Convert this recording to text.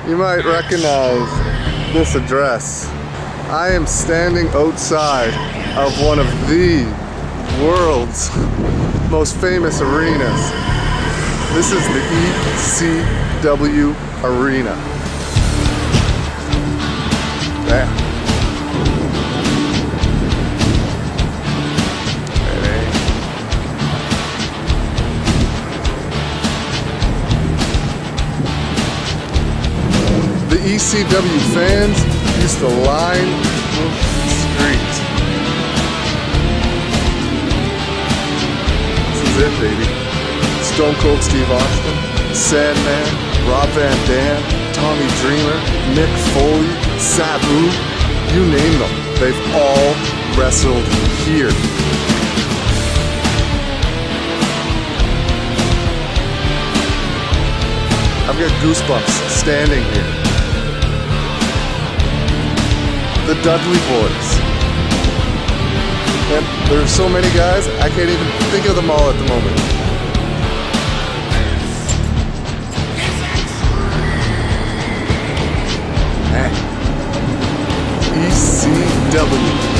You might recognize this address. I am standing outside of one of the world's most famous arenas. This is the ECW Arena. There. The ECW fans used to line the street. This is it, baby. Stone Cold Steve Austin, Sandman, Rob Van Dam, Tommy Dreamer, Mick Foley, Sabu, you name them. They've all wrestled here. I've got goosebumps standing here. The Dudley Boys. And there are so many guys, I can't even think of them all at the moment. ECW.